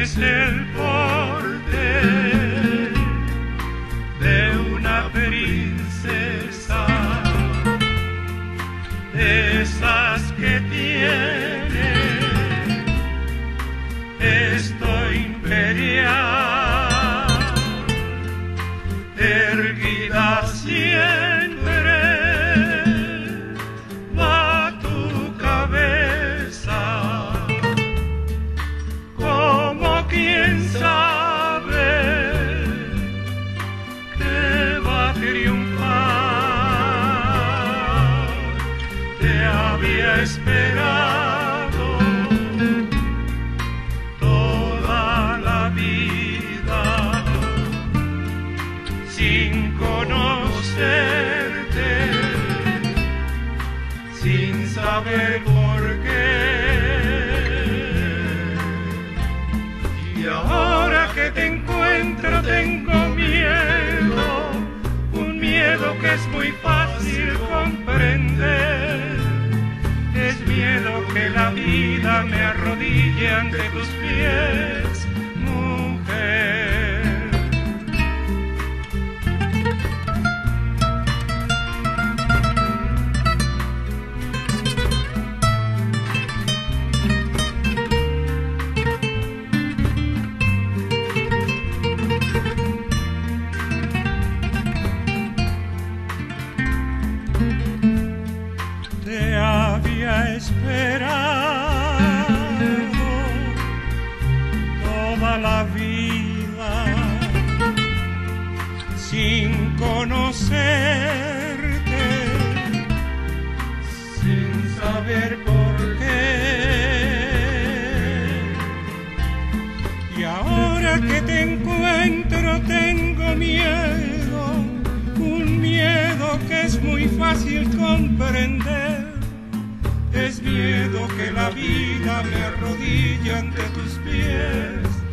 tienes el porte de una princesa, de esas que tiene esto imperial, erguida siempre va tu cabeza, como quien sabe que va a triunfar. Te había esperado toda la vida sin conocerte, sin saber por qué. Y ahora que te encuentro tengo miedo, un miedo que es muy fácil comprender. Es miedo que la vida me arrodille ante tus pies, mujer. Te había esperado toda la vida sin conocerte, sin saber por qué. Y ahora que te encuentro tengo miedo, un miedo que es muy fácil comprender. Es miedo que la vida me arrodille ante tus pies.